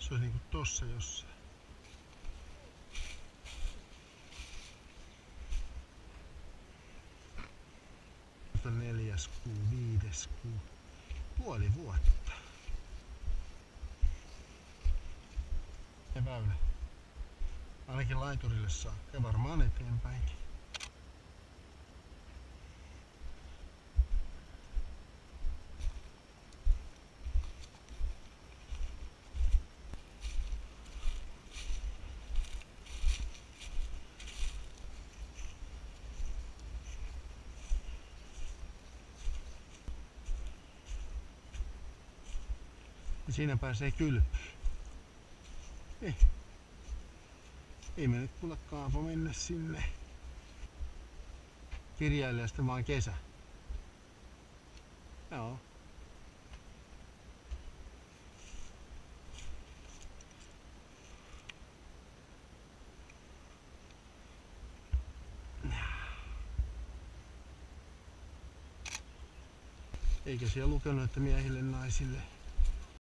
Se olisi niinku tossa jossain. Neljäs kuu, 5. kuu. Puoli vuotta. Ja väylä. Ainakin laiturille saakka ja varmaan eteenpäinkin. Ja siinä pääsee kylpyyn. Ei me nyt kuule Kaapo mennä sinne. Kirjailijasta vaan kesä. Joo. Eikä siellä lukenut, että miehille naisille